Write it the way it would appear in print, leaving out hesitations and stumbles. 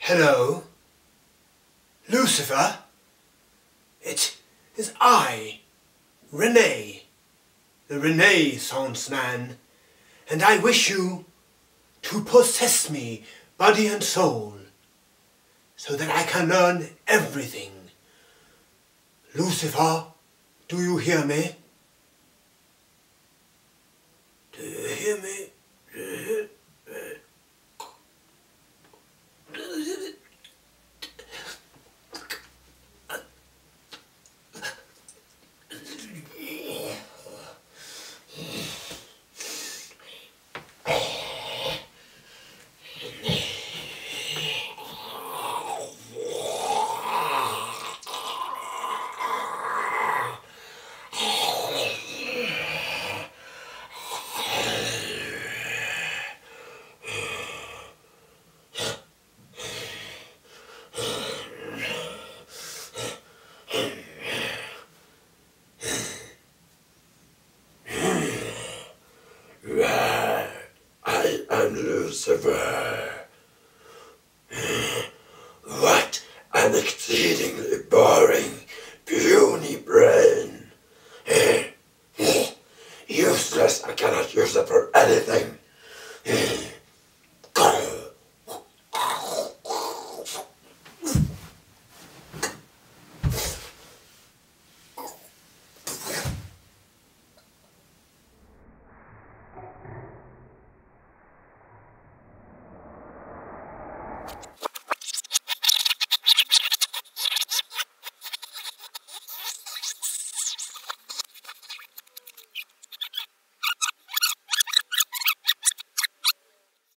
Hello? Lucifer? It is I, René, the Renaissance man, and I wish you to possess me, body and soul, so that I can learn everything. Lucifer, do you hear me? Do you hear me? Lucifer. What an exceedingly boring, puny brain. Useless, I cannot use it for anything.